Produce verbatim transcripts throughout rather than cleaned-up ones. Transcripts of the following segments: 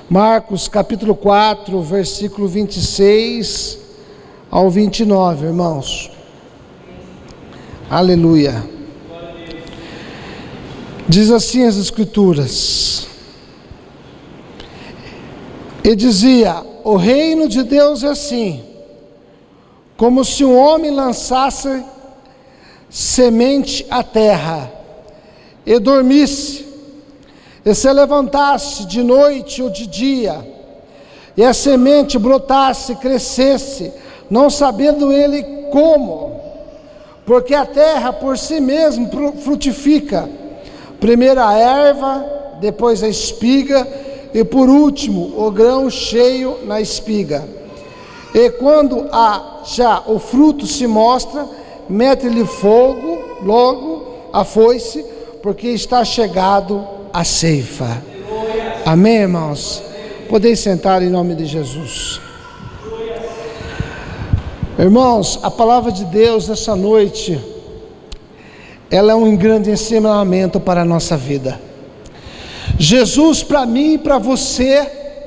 Marcos capítulo quatro, versículo vinte e seis ao vinte e nove, irmãos. Aleluia. Diz assim as Escrituras: e dizia: o reino de Deus é assim, como se um homem lançasse semente à terra, e dormisse, e se levantasse de noite ou de dia, e a semente brotasse, crescesse, não sabendo ele como, porque a terra por si mesma frutifica, primeiro a erva, depois a espiga, e por último o grão cheio na espiga. E quando há já o fruto se mostra, mete-lhe fogo, logo a foice, porque está chegado a ceifa. Amém, irmãos? Podeis sentar em nome de Jesus. Irmãos, a palavra de Deus nessa noite, ela é um grande ensinamento para a nossa vida. Jesus, para mim e para você,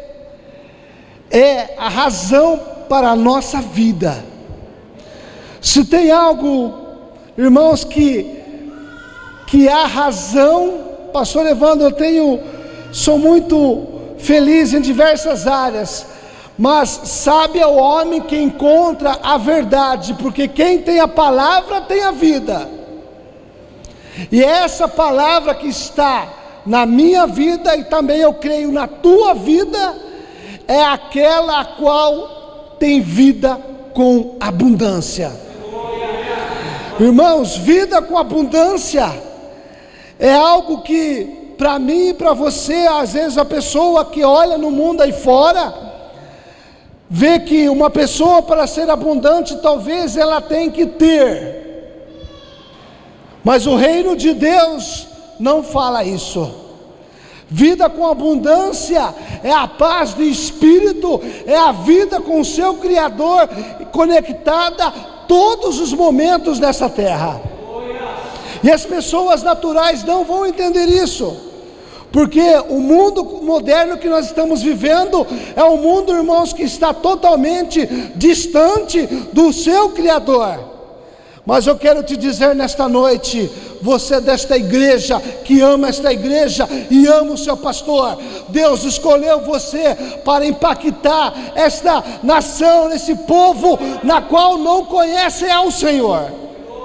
é a razão para a nossa vida. Se tem algo, irmãos, que que há razão, pastor Evandro, eu tenho, sou muito feliz em diversas áreas, mas sabe é o homem que encontra a verdade, porque quem tem a palavra tem a vida, e essa palavra que está na minha vida, e também eu creio na tua vida, é aquela a qual tem vida com abundância. Irmãos, vida com abundância é algo que, para mim e para você, às vezes a pessoa que olha no mundo aí fora, vê que uma pessoa, para ser abundante, talvez ela tem que ter, mas o reino de Deus não fala isso. Vida com abundância é a paz do Espírito, é a vida com o seu Criador, conectada todos os momentos dessa terra. E as pessoas naturais não vão entender isso, porque o mundo moderno que nós estamos vivendo é um mundo, irmãos, que está totalmente distante do seu Criador. Mas eu quero te dizer nesta noite, você desta igreja, que ama esta igreja e ama o seu pastor, Deus escolheu você para impactar esta nação, esse povo na qual não conhece ao Senhor.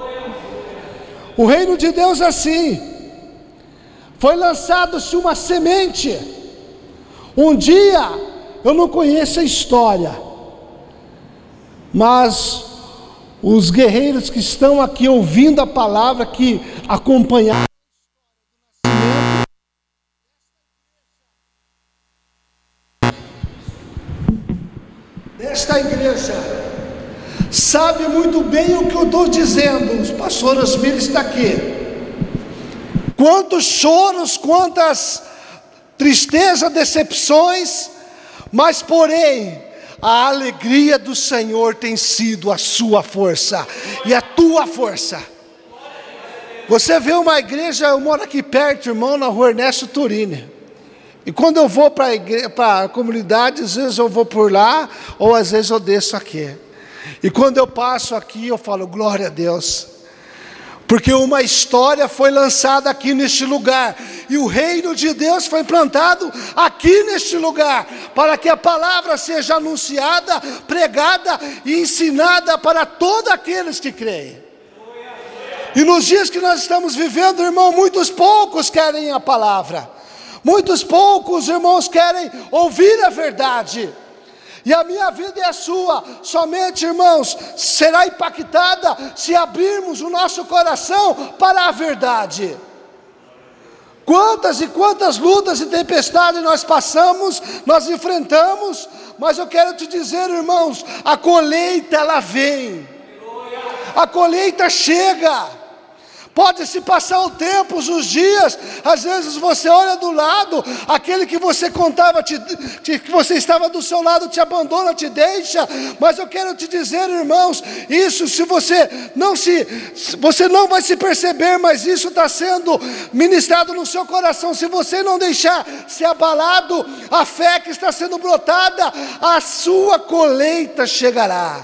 O reino de Deus é assim. Foi lançado-se uma semente. Um dia, eu não conheço a história, mas os guerreiros que estão aqui ouvindo a palavra, que acompanharam desta igreja, sabe muito bem o que eu estou dizendo. O pastor Osmir está aqui. Quantos choros, quantas tristezas, decepções, mas porém a alegria do Senhor tem sido a sua força e a tua força. Você vê uma igreja, eu moro aqui perto, irmão, na rua Ernesto Turini, e quando eu vou para a comunidade, às vezes eu vou por lá, ou às vezes eu desço aqui. E quando eu passo aqui, eu falo, glória a Deus, porque uma história foi lançada aqui neste lugar, e o reino de Deus foi plantado aqui neste lugar, para que a palavra seja anunciada, pregada e ensinada para todos aqueles que creem. E nos dias que nós estamos vivendo, irmão, muitos poucos querem a palavra, muitos poucos, irmãos, querem ouvir a verdade. E a minha vida e a sua, somente, irmãos, será impactada se abrirmos o nosso coração para a verdade. Quantas e quantas lutas e tempestades nós passamos, nós enfrentamos, mas eu quero te dizer, irmãos, a colheita ela vem, a colheita chega, Pode se passar o tempo, os dias, às vezes você olha do lado, aquele que você contava, te, te, que você estava do seu lado, te abandona, te deixa, mas eu quero te dizer, irmãos, isso se você não se, você não vai se perceber, mas isso está sendo ministrado no seu coração, se você não deixar ser abalado, a fé que está sendo brotada, a sua colheita chegará.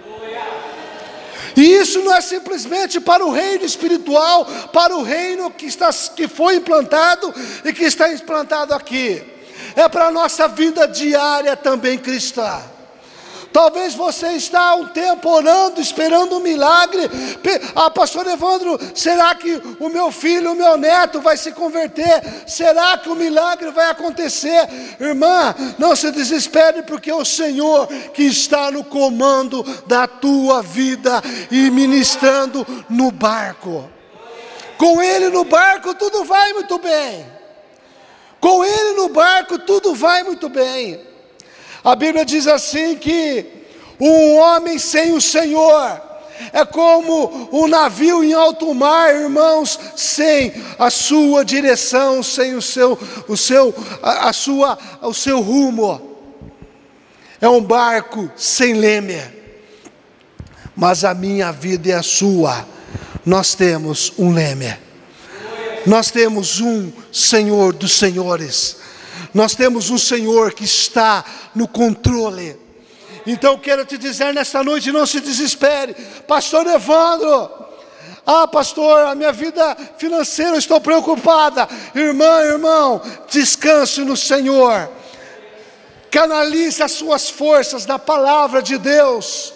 E isso não é simplesmente para o reino espiritual, para o reino que, está, que foi implantado e que está implantado aqui. É para a nossa vida diária também cristã. Talvez você está há um tempo orando, esperando um milagre. Ah, pastor Evandro, será que o meu filho, o meu neto vai se converter? Será que o milagre vai acontecer? Irmã, não se desespere, porque é o Senhor que está no comando da tua vida e ministrando no barco. Com Ele no barco tudo vai muito bem. Com Ele no barco tudo vai muito bem. A Bíblia diz assim que um homem sem o Senhor é como um navio em alto mar, irmãos, sem a sua direção, sem o seu, o seu, a, a sua, o seu rumo. É um barco sem leme. Mas a minha vida e a sua, nós temos um leme. Nós temos um Senhor dos senhores. Nós temos um Senhor que está no controle. Então quero te dizer nesta noite, não se desespere. Pastor Evandro, ah pastor, a minha vida financeira, eu estou preocupada. Irmã, irmão, descanse no Senhor. Canalize as suas forças na palavra de Deus.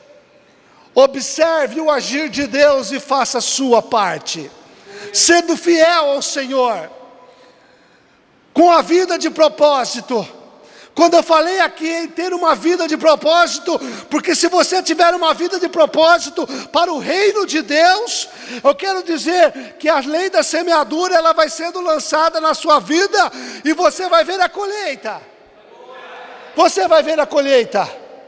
Observe o agir de Deus e faça a sua parte, sendo fiel ao Senhor, com a vida de propósito. Quando eu falei aqui em ter uma vida de propósito, porque se você tiver uma vida de propósito para o reino de Deus, eu quero dizer que a lei da semeadura, ela vai sendo lançada na sua vida, e você vai ver a colheita. Você vai ver a colheita.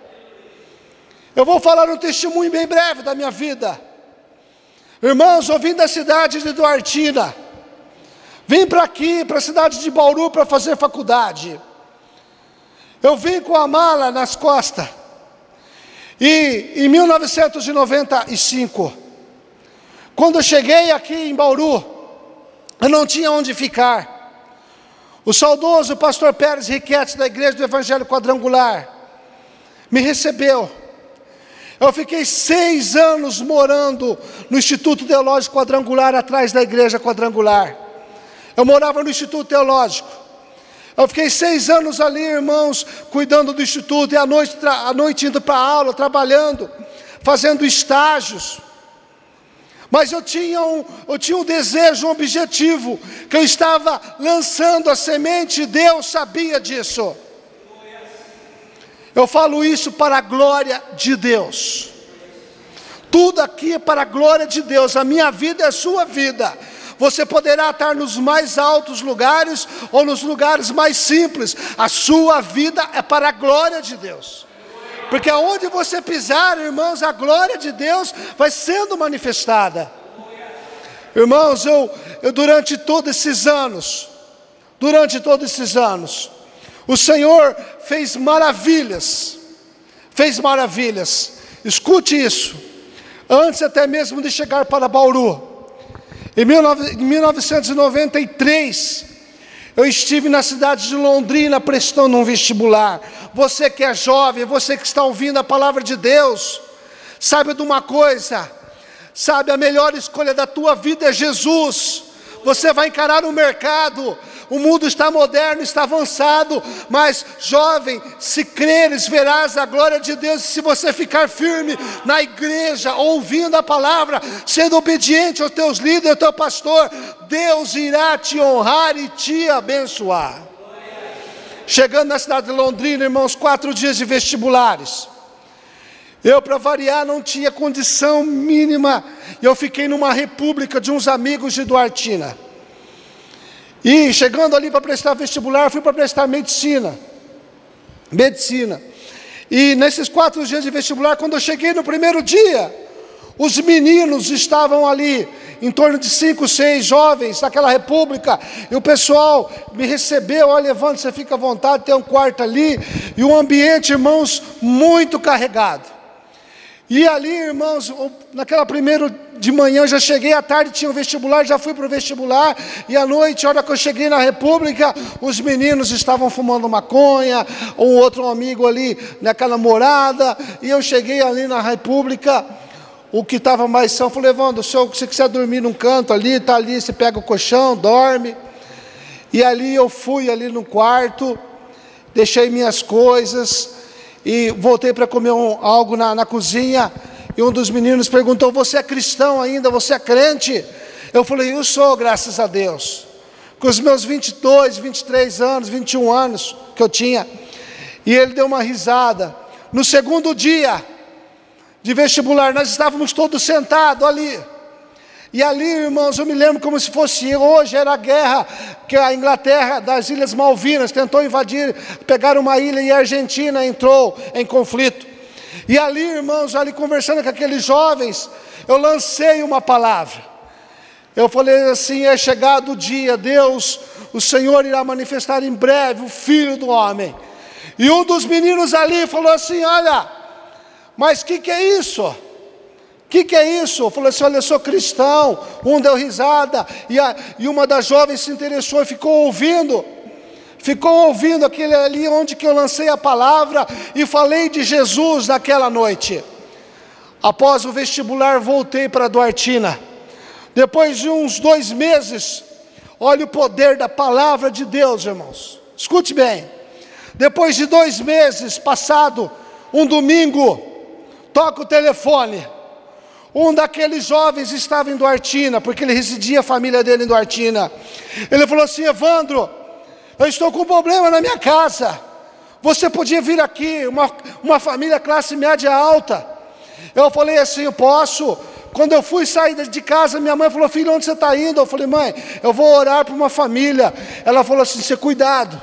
Eu vou falar um testemunho bem breve da minha vida. Irmãos, eu vim da cidade de Duartina, vim para aqui, para a cidade de Bauru, para fazer faculdade. Eu vim com a mala nas costas. E em mil novecentos e noventa e cinco, quando eu cheguei aqui em Bauru, eu não tinha onde ficar. O saudoso pastor Pérez Riquetti, da Igreja do Evangelho Quadrangular, me recebeu. Eu fiquei seis anos morando no Instituto Teológico Quadrangular, atrás da Igreja Quadrangular. Eu morava no Instituto Teológico. Eu fiquei seis anos ali, irmãos, cuidando do Instituto, e à noite, à noite indo para a aula, trabalhando, fazendo estágios. Mas eu tinha, um, eu tinha um desejo, um objetivo, que eu estava lançando a semente, e Deus sabia disso. Eu falo isso para a glória de Deus. Tudo aqui é para a glória de Deus. A minha vida é a sua vida. Você poderá estar nos mais altos lugares ou nos lugares mais simples. A sua vida é para a glória de Deus. Porque aonde você pisar, irmãos, a glória de Deus vai sendo manifestada. Irmãos, eu, eu durante todos esses anos, durante todos esses anos, o Senhor fez maravilhas, fez maravilhas. Escute isso, antes até mesmo de chegar para Bauru. Em mil novecentos e noventa e três, eu estive na cidade de Londrina prestando um vestibular. Você que é jovem, você que está ouvindo a palavra de Deus, sabe de uma coisa, sabe, a melhor escolha da tua vida é Jesus. Você vai encarar o mercado, o mundo está moderno, está avançado, mas jovem, se creres, verás a glória de Deus. E se você ficar firme na igreja, ouvindo a palavra, sendo obediente aos teus líderes, ao teu pastor, Deus irá te honrar e te abençoar. Chegando na cidade de Londrina, irmãos, quatro dias de vestibulares. Eu, para variar, não tinha condição mínima. Eu fiquei numa república de uns amigos de Duartina. E chegando ali para prestar vestibular, fui para prestar medicina. Medicina. E nesses quatro dias de vestibular, quando eu cheguei no primeiro dia, os meninos estavam ali em torno de cinco, seis jovens naquela república, e o pessoal me recebeu, olha, Evandro, você fica à vontade, tem um quarto ali, e um ambiente, irmãos, muito carregado. E ali, irmãos, naquela primeira de manhã, eu já cheguei, à tarde tinha o vestibular, já fui para o vestibular, e à noite, a hora que eu cheguei na república, os meninos estavam fumando maconha, um outro amigo ali, naquela morada, e eu cheguei ali na república, o que estava mais são, falei, Evandro, se você quiser dormir num canto ali, está ali, você pega o colchão, dorme. E ali eu fui ali no quarto, deixei minhas coisas, e voltei para comer um, algo na, na cozinha, e um dos meninos perguntou, você é cristão ainda, você é crente? Eu falei, eu sou, graças a Deus. Com os meus vinte e dois, vinte e três anos, vinte e um anos que eu tinha, e ele deu uma risada. No segundo dia de vestibular, nós estávamos todos sentados ali, e ali, irmãos, eu me lembro como se fosse hoje, era a guerra que a Inglaterra das Ilhas Malvinas tentou invadir, pegar uma ilha, e a Argentina entrou em conflito, e ali, irmãos, ali conversando com aqueles jovens, eu lancei uma palavra, eu falei assim, é chegado o dia, Deus, o Senhor irá manifestar em breve o Filho do Homem, e um dos meninos ali falou assim, olha, mas o que, que é isso? O que, que é isso? Eu falei assim, olha, eu sou cristão. Um deu risada, e, a, e uma das jovens se interessou e ficou ouvindo, ficou ouvindo aquele ali onde que eu lancei a palavra, e falei de Jesus naquela noite. Após o vestibular, voltei para Duartina, depois de uns dois meses, olha o poder da palavra de Deus, irmãos, escute bem, depois de dois meses, passado um domingo, toca o telefone, um daqueles jovens estava em Duartina, porque ele residia, a família dele em Duartina, ele falou assim, Evandro, eu estou com um problema na minha casa, você podia vir aqui, uma, uma família classe média alta? Eu falei assim, eu posso. Quando eu fui sair de casa, minha mãe falou, filho, onde você está indo? Eu falei, mãe, eu vou orar para uma família. Ela falou assim, você cuidado,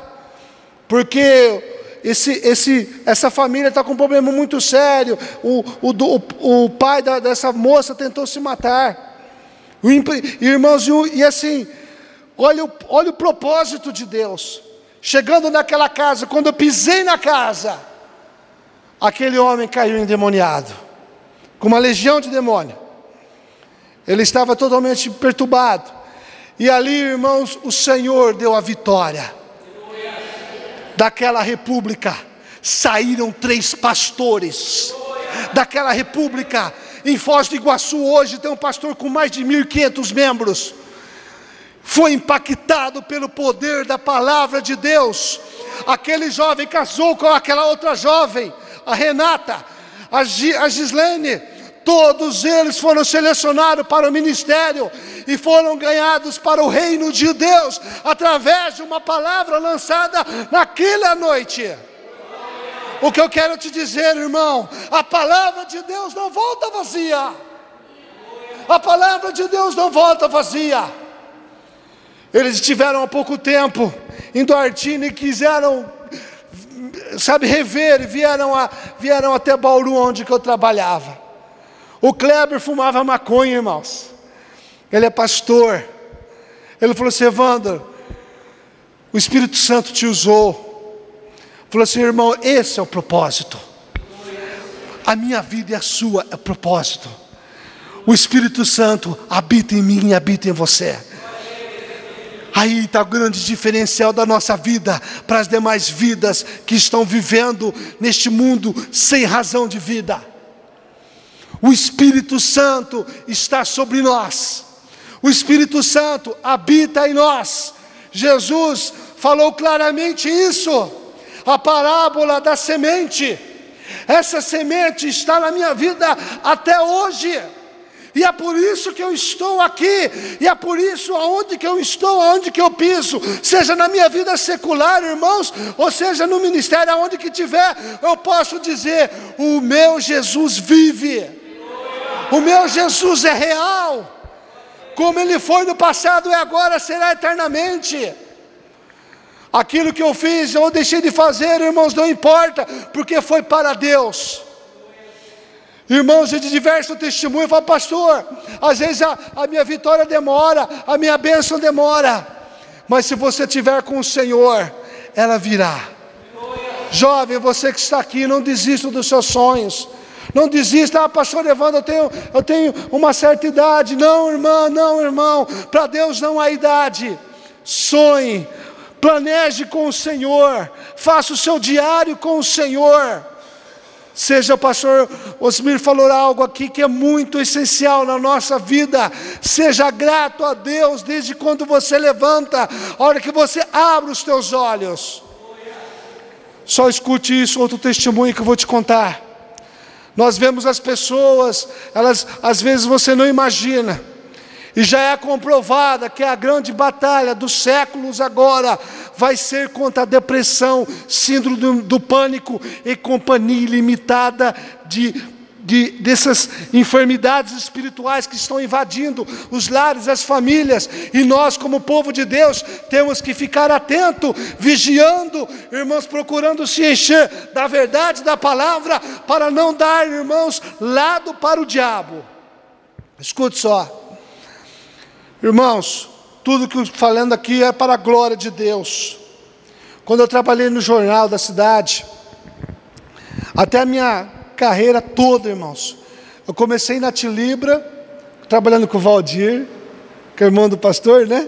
porque Esse, esse, essa família está com um problema muito sério, o, o, o, o pai da, dessa moça tentou se matar, o, irmãos, e assim, olha o, olha o propósito de Deus, chegando naquela casa, quando eu pisei na casa, aquele homem caiu endemoniado, com uma legião de demônio, ele estava totalmente perturbado, e ali, irmãos, o Senhor deu a vitória. Daquela república saíram três pastores. Daquela república, em Foz do Iguaçu, hoje tem um pastor com mais de mil e quinhentos membros. Foi impactado pelo poder da palavra de Deus. Aquele jovem casou com aquela outra jovem, a Renata, a, G, a Gislene. Todos eles foram selecionados para o ministério e foram ganhados para o reino de Deus, através de uma palavra lançada naquela noite. O que eu quero te dizer, irmão, a palavra de Deus não volta vazia. A palavra de Deus não volta vazia. Eles estiveram há pouco tempo em Duartina e quiseram, sabe, rever, e vieram, a, vieram até Bauru, onde que eu trabalhava. O Kleber fumava maconha, irmãos. Ele é pastor. Ele falou assim, Evandro, o Espírito Santo te usou. Falou assim, irmão, esse é o propósito. A minha vida e a sua é o propósito. O Espírito Santo habita em mim e habita em você. Aí está o grande diferencial da nossa vida para as demais vidas que estão vivendo neste mundo sem razão de vida. O Espírito Santo está sobre nós. O Espírito Santo habita em nós. Jesus falou claramente isso. A parábola da semente. Essa semente está na minha vida até hoje. E é por isso que eu estou aqui. E é por isso aonde que eu estou, aonde que eu piso. Seja na minha vida secular, irmãos, ou seja no ministério, aonde que tiver, eu posso dizer, o meu Jesus vive. O meu Jesus é real, como Ele foi no passado e agora será eternamente. Aquilo que eu fiz ou deixei de fazer, irmãos, não importa, porque foi para Deus. Irmãos, de diversos testemunhos, fala, pastor, às vezes a, a minha vitória demora, a minha bênção demora, mas se você estiver com o Senhor, ela virá. Jovem, você que está aqui, não desista dos seus sonhos. Não desista, ah, pastor Evandro, eu tenho, eu tenho uma certa idade. Não, irmã, não, irmão. Para Deus não há idade. Sonhe, planeje com o Senhor. Faça o seu diário com o Senhor. Seja, o pastor Osmir falou algo aqui que é muito essencial na nossa vida. Seja grato a Deus desde quando você levanta, a hora que você abre os teus olhos. Só escute isso, outro testemunho que eu vou te contar. Nós vemos as pessoas, elas às vezes você não imagina, e já é comprovada que a grande batalha dos séculos agora vai ser contra a depressão, síndrome do, do pânico e companhia ilimitada de, de, dessas enfermidades espirituais que estão invadindo os lares, as famílias. E nós, como povo de Deus, temos que ficar atento, vigiando, irmãos, procurando se encher da verdade da palavra, para não dar, irmãos, lado para o diabo. Escute só. Irmãos, tudo que eu estou falando aqui é para a glória de Deus. Quando eu trabalhei no jornal da cidade, até a minha carreira toda, irmãos, eu comecei na Tilibra, trabalhando com o Valdir, que é irmão do pastor, né?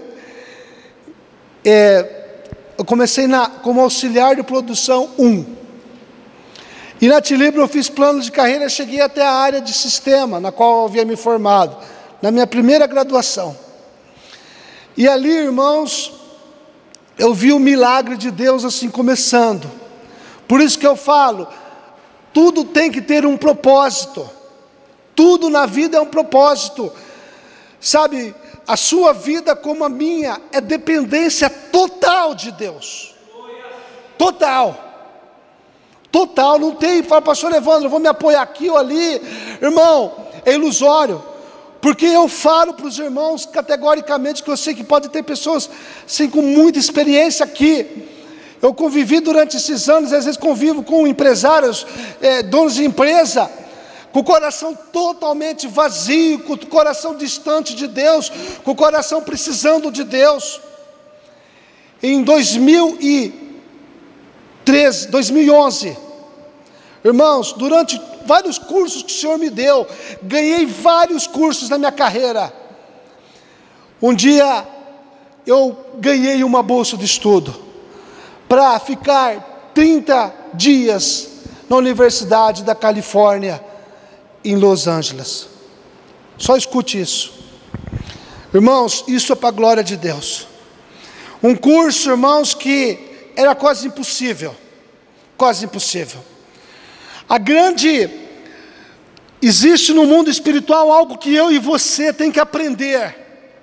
É, eu comecei na, como auxiliar de produção um. E na Tilibra eu fiz planos de carreira, cheguei até a área de sistema, na qual eu havia me formado, na minha primeira graduação. E ali, irmãos, eu vi o milagre de Deus assim começando. Por isso que eu falo, tudo tem que ter um propósito. Tudo na vida é um propósito. Sabe, a sua vida como a minha é dependência total de Deus. Total. Total, não tem, fala, pastor Evandro, eu vou me apoiar aqui ou ali. Irmão, é ilusório. Porque eu falo para os irmãos categoricamente que eu sei que pode ter pessoas assim, com muita experiência aqui. Eu convivi durante esses anos, às vezes convivo com empresários, é, donos de empresa, com o coração totalmente vazio, com o coração distante de Deus, com o coração precisando de Deus. Em dois mil e treze, dois mil e onze, irmãos, durante vários cursos que o Senhor me deu, ganhei vários cursos na minha carreira. Um dia eu ganhei uma bolsa de estudo para ficar trinta dias na Universidade da Califórnia, em Los Angeles. Só escute isso. Irmãos, isso é para a glória de Deus. Um curso, irmãos, que era quase impossível. Quase impossível. A grande, existe no mundo espiritual algo que eu e você tem que aprender.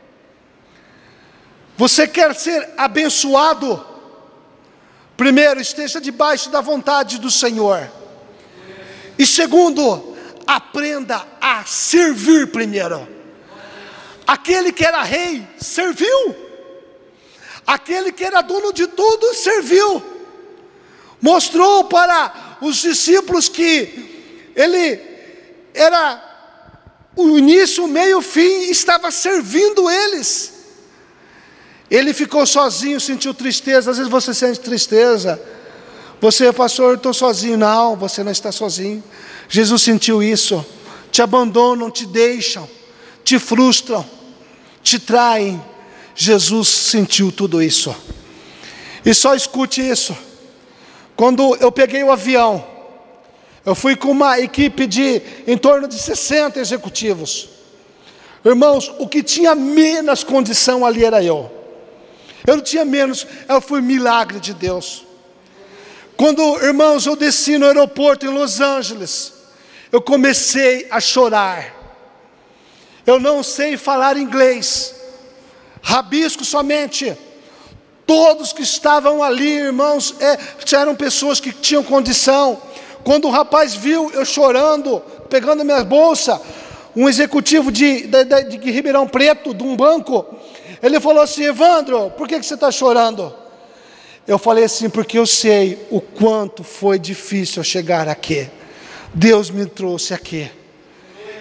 Você quer ser abençoado? Primeiro, esteja debaixo da vontade do Senhor. E segundo, aprenda a servir primeiro. Aquele que era rei, serviu. Aquele que era dono de tudo, serviu. Mostrou para os discípulos que ele era o início, o meio, o fim, estava servindo eles. Ele ficou sozinho, sentiu tristeza. Às vezes você sente tristeza. Você, pastor, eu estou sozinho. Não, você não está sozinho. Jesus sentiu isso. Te abandonam, te deixam, te frustram, te traem. Jesus sentiu tudo isso. E só escute isso. Quando eu peguei o avião, eu fui com uma equipe de em torno de sessenta executivos. Irmãos, o que tinha menos condição ali era eu. Eu não tinha menos, eu fui milagre de Deus. Quando, irmãos, eu desci no aeroporto em Los Angeles, eu comecei a chorar. Eu não sei falar inglês, rabisco somente. Todos que estavam ali, irmãos, é, eram pessoas que tinham condição. Quando o rapaz viu eu chorando, pegando a minha bolsa, um executivo de, de, de, de Ribeirão Preto, de um banco, ele falou assim: Evandro, por que, que você está chorando? Eu falei assim: porque eu sei o quanto foi difícil eu chegar aqui. Deus me trouxe aqui.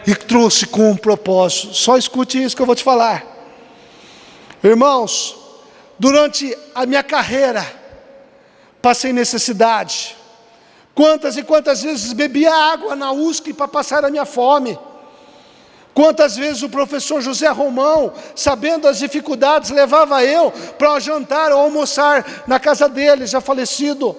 e trouxe com um propósito. Só escute isso que eu vou te falar. Irmãos, durante a minha carreira, passei necessidade. Quantas e quantas vezes bebia água na U S C para passar a minha fome. Quantas vezes o professor José Romão, sabendo as dificuldades, levava eu para jantar ou almoçar na casa dele, já falecido.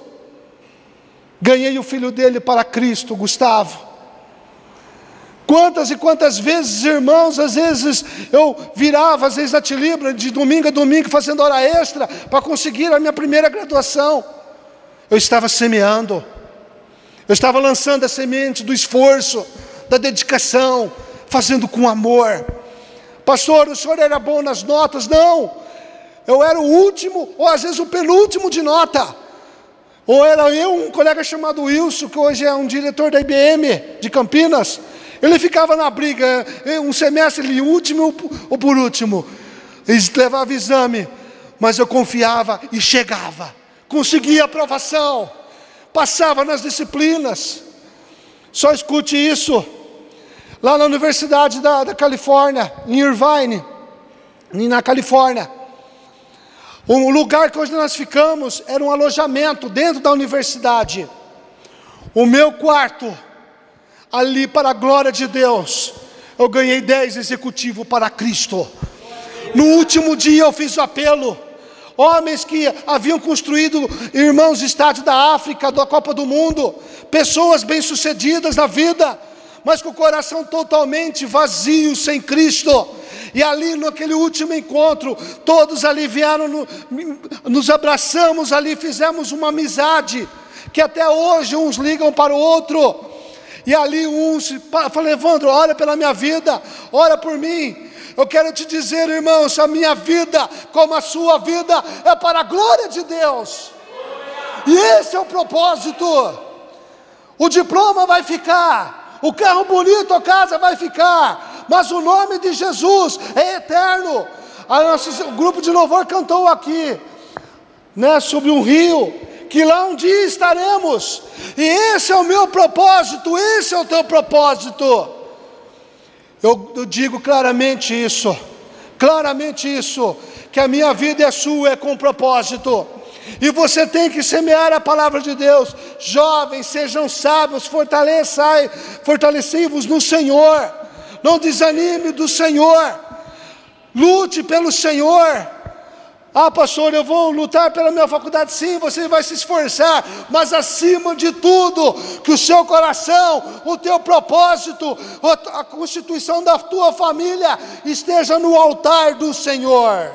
Ganhei o filho dele para Cristo, Gustavo. Quantas e quantas vezes, irmãos, às vezes eu virava, às vezes a Tilibra, de domingo a domingo, fazendo hora extra, para conseguir a minha primeira graduação. Eu estava semeando, eu estava lançando a semente do esforço, da dedicação, fazendo com amor. Pastor, o senhor era bom nas notas? Não, eu era o último, ou às vezes o penúltimo de nota. Ou era eu, um colega chamado Wilson, que hoje é um diretor da I B M de Campinas. Ele ficava na briga, um semestre ele último ou por último. Ele levava exame, mas eu confiava e chegava. Conseguia aprovação, passava nas disciplinas. Só escute isso. Lá na Universidade da, da Califórnia, em Irvine, na Califórnia, o lugar que hoje nós ficamos era um alojamento dentro da universidade. O meu quarto, ali para a glória de Deus, eu ganhei dez executivos para Cristo. No último dia eu fiz o apelo. Homens que haviam construído, irmãos, estádio da África, da Copa do Mundo, pessoas bem-sucedidas na vida, mas com o coração totalmente vazio, sem Cristo. E ali naquele último encontro, todos ali vieram, no, nos abraçamos ali, fizemos uma amizade, que até hoje uns ligam para o outro. E ali uns, falei, Evandro, olha pela minha vida, ora por mim. Eu quero te dizer, irmãos, a minha vida, como a sua vida, é para a glória de Deus. E esse é o propósito. O diploma vai ficar, o carro bonito, a casa vai ficar, mas o nome de Jesus é eterno. A nossa, o grupo de louvor cantou aqui, né, sobre um rio, que lá um dia estaremos. E esse é o meu propósito, esse é o teu propósito. Eu, eu digo claramente isso, claramente isso, que a minha vida é sua, é com propósito. E você tem que semear a palavra de Deus. Jovens, sejam sábios, fortaleçai, fortalecei-vos no Senhor. Não desanime do Senhor. Lute pelo Senhor. Ah, pastor, eu vou lutar pela minha faculdade. Sim, você vai se esforçar, mas acima de tudo, que o seu coração, o teu propósito, a constituição da tua família esteja no altar do Senhor.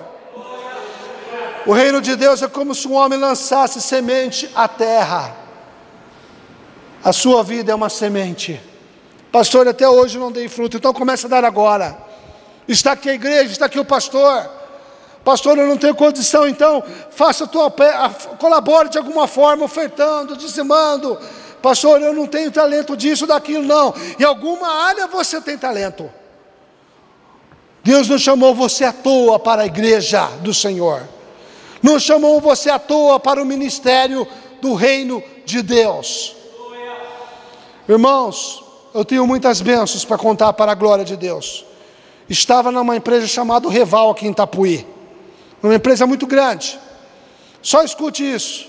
O reino de Deus é como se um homem lançasse semente à terra. A sua vida é uma semente. Pastor, até hoje não dei fruto, então começa a dar agora. Está aqui a igreja, está aqui o pastor. Pastor, eu não tenho condição, então faça a tua, colabore de alguma forma, ofertando, dizimando. Pastor, eu não tenho talento disso, daquilo, não. Em alguma área você tem talento. Deus não chamou você à toa para a igreja do Senhor. Não chamou você à toa para o ministério do reino de Deus. Irmãos, eu tenho muitas bênçãos para contar para a glória de Deus. Estava numa empresa chamada Reval aqui em Itapuí. Uma empresa muito grande. Só escute isso.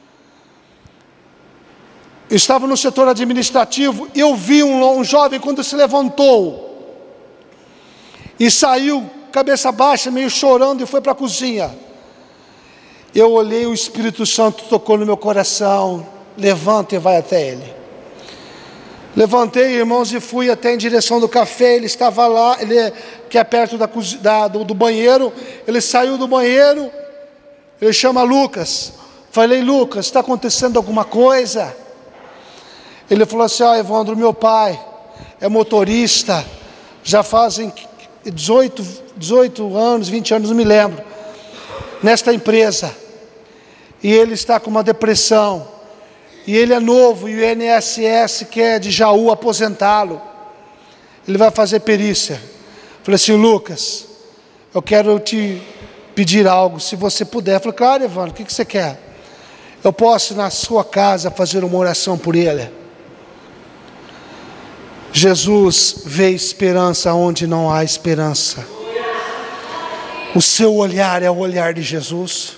Eu estava no setor administrativo e eu vi um, um jovem quando se levantou e saiu cabeça baixa, meio chorando, e foi para a cozinha. Eu olhei, o Espírito Santo tocou no meu coração. Levanta e vai até ele. Levantei, irmãos, e fui até em direção do café. Ele estava lá, ele que é perto da, da, do, do banheiro. Ele saiu do banheiro. Ele chama Lucas. Falei, Lucas, está acontecendo alguma coisa? Ele falou assim, ah, Evandro, meu pai é motorista, já fazem dezoito, dezoito anos, vinte anos, não me lembro, nesta empresa. E ele está com uma depressão. E ele é novo, e o I N S S quer de Jaú aposentá-lo. Ele vai fazer perícia. Falei assim, Lucas, eu quero te pedir algo, se você puder. Falei, claro, Evandro, o que, que você quer? Eu posso ir na sua casa fazer uma oração por ele? Jesus vê esperança onde não há esperança. O seu olhar é o olhar de Jesus.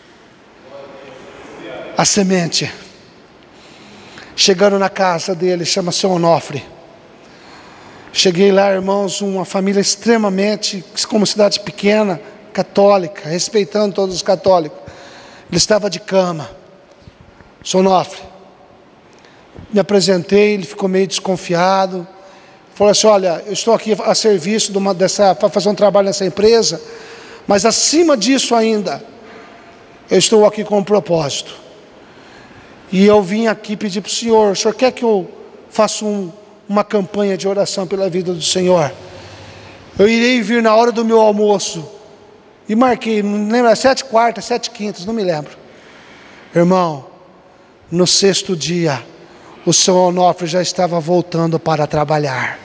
A semente. Chegando na casa dele, chama-se Onofre. Cheguei lá, irmãos, uma família extremamente, como cidade pequena, católica, respeitando todos os católicos. Ele estava de cama. Onofre. Me apresentei, ele ficou meio desconfiado. Falou assim: olha, eu estou aqui a serviço de uma, dessa, para fazer um trabalho nessa empresa, mas acima disso ainda, eu estou aqui com um propósito. E eu vim aqui pedir para o senhor, o senhor quer que eu faça um, uma campanha de oração pela vida do senhor? Eu irei vir na hora do meu almoço. E marquei, não lembro, sete quartas, sete quintas, não me lembro. Irmão, no sexto dia, o seu Onofre já estava voltando para trabalhar.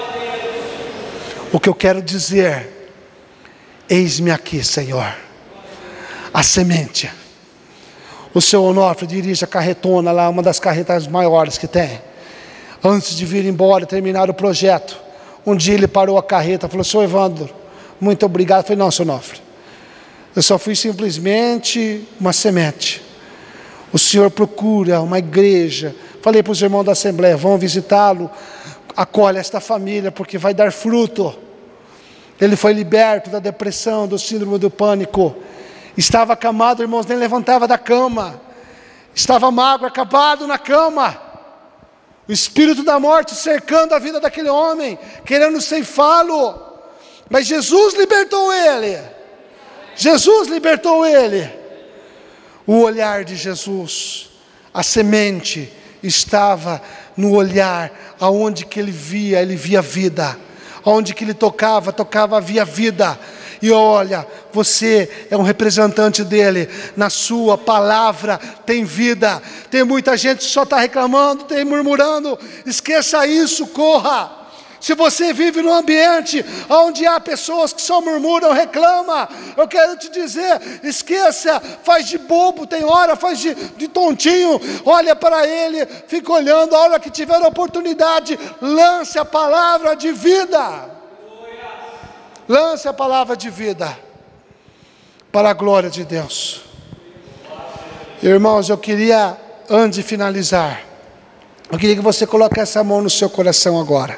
O que eu quero dizer, eis-me aqui, Senhor, a semente. O seu Onofre dirige a carretona lá, uma das carretas maiores que tem. Antes de vir embora e terminar o projeto, um dia ele parou a carreta, falou: senhor Evandro, muito obrigado. Eu falei: não, seu Onofre, eu só fui simplesmente uma semente. O senhor procura uma igreja. Falei para os irmãos da Assembleia: vão visitá-lo, acolhe esta família, porque vai dar fruto. Ele foi liberto da depressão, do síndrome do pânico. Estava acamado, irmãos, nem levantava da cama. Estava magro, acabado na cama. O espírito da morte cercando a vida daquele homem, querendo ceifá-lo. Mas Jesus libertou ele. Jesus libertou ele. O olhar de Jesus, a semente, estava no olhar, aonde que ele via, ele via vida. Aonde que ele tocava, tocava, havia vida. E olha, você é um representante dele. Na sua palavra tem vida. Tem muita gente que só está reclamando, tem murmurando. Esqueça isso, corra. Se você vive num ambiente onde há pessoas que só murmuram, reclamam, eu quero te dizer, esqueça, faz de bobo, tem hora, faz de, de tontinho, olha para ele, fica olhando, a hora que tiver a oportunidade, lance a palavra de vida. Lance a palavra de vida, para a glória de Deus. Irmãos, eu queria, antes de finalizar, eu queria que você colocasse a mão no seu coração agora.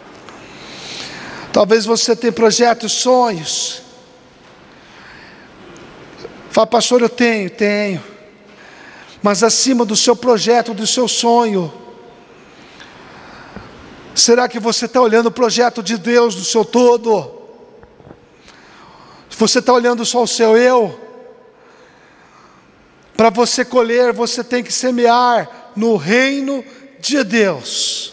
Talvez você tenha projetos, sonhos. Fala: pastor, eu tenho, tenho. Mas acima do seu projeto, do seu sonho, será que você está olhando o projeto de Deus do seu todo? Você está olhando só o seu eu? Para você colher, você tem que semear no reino de Deus.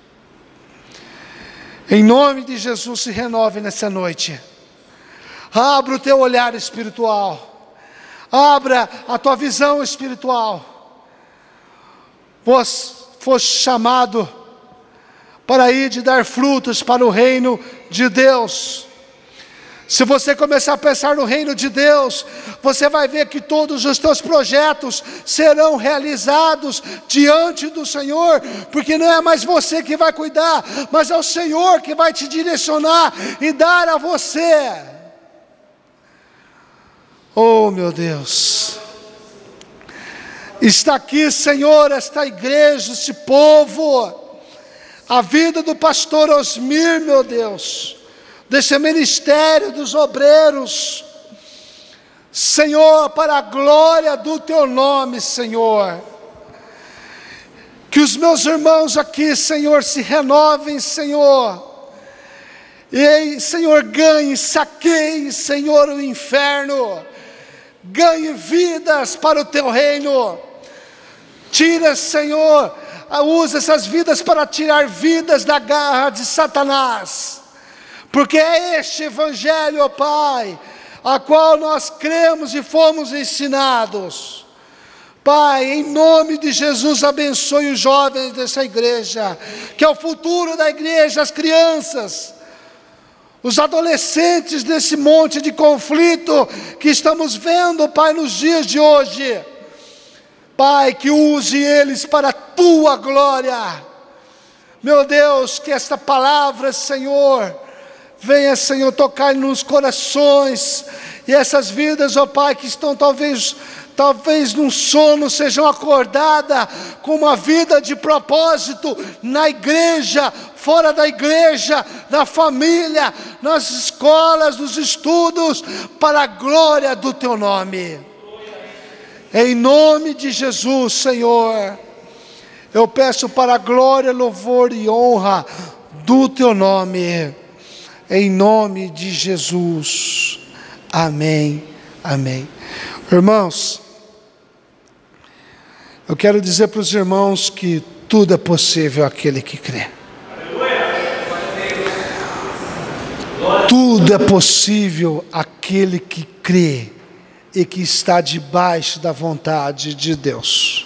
Em nome de Jesus, se renove nessa noite. Abra o teu olhar espiritual. Abra a tua visão espiritual. Você foi chamado para ir de dar frutos para o reino de Deus. Se você começar a pensar no reino de Deus, você vai ver que todos os teus projetos serão realizados diante do Senhor, porque não é mais você que vai cuidar, mas é o Senhor que vai te direcionar e dar a você. Oh, meu Deus, está aqui, Senhor, esta igreja, este povo, a vida do pastor Osmir, meu Deus, desse ministério dos obreiros, Senhor, para a glória do teu nome, Senhor. Que os meus irmãos aqui, Senhor, se renovem, Senhor. E, Senhor, ganhe, saqueie, Senhor, o inferno. Ganhe vidas para o teu reino. Tira, Senhor, usa essas vidas para tirar vidas da garra de Satanás. Porque é este evangelho, ó Pai, a qual nós cremos e fomos ensinados. Pai, em nome de Jesus, abençoe os jovens dessa igreja, que é o futuro da igreja, as crianças, os adolescentes desse monte de conflito que estamos vendo, Pai, nos dias de hoje. Pai, que use eles para a tua glória. Meu Deus, que esta palavra, Senhor, venha, Senhor, tocar nos corações, e essas vidas, ó Pai, que estão talvez, talvez num sono, sejam acordadas com uma vida de propósito na igreja, fora da igreja, na família, nas escolas, nos estudos, para a glória do Teu nome. Em nome de Jesus, Senhor, eu peço para a glória, louvor e honra do Teu nome. Em nome de Jesus. Amém. Amém. Irmãos, eu quero dizer para os irmãos que tudo é possível àquele que crê. Tudo é possível àquele que crê e que está debaixo da vontade de Deus.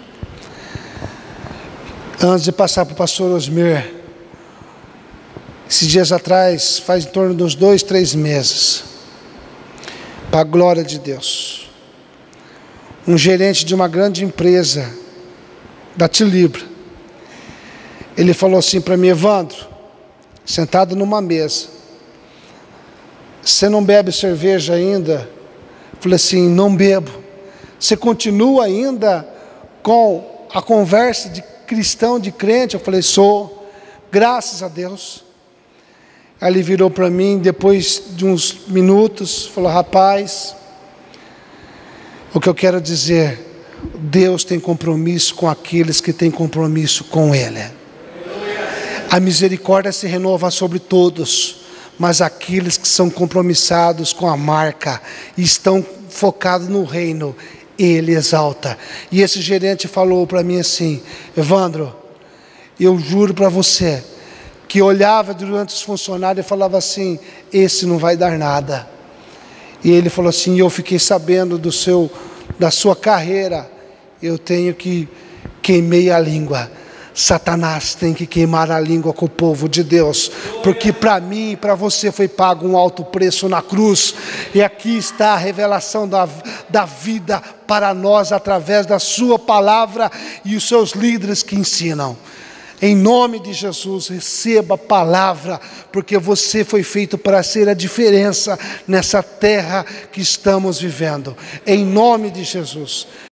Antes de passar para o pastor Osmir, esses dias atrás, faz em torno de uns dois, três meses, para a glória de Deus, um gerente de uma grande empresa da Tilibra, ele falou assim para mim: Evandro, sentado numa mesa, você não bebe cerveja ainda? Eu falei assim: não bebo. Você continua ainda com a conversa de cristão, de crente? Eu falei: sou, graças a Deus. Aí ele virou para mim, depois de uns minutos, falou: rapaz, o que eu quero dizer, Deus tem compromisso com aqueles que têm compromisso com Ele. A misericórdia se renova sobre todos, mas aqueles que são compromissados com a marca e estão focados no reino, Ele exalta. E esse gerente falou para mim assim: Evandro, eu juro para você, que olhava durante os funcionários e falava assim: esse não vai dar nada. E ele falou assim: eu fiquei sabendo do seu, da sua carreira, eu tenho que queimei a língua. Satanás tem que queimar a língua com o povo de Deus, porque para mim e para você foi pago um alto preço na cruz, e aqui está a revelação da, da vida para nós, através da sua palavra e os seus líderes que ensinam. Em nome de Jesus, receba a palavra, porque você foi feito para ser a diferença nessa terra que estamos vivendo. Em nome de Jesus.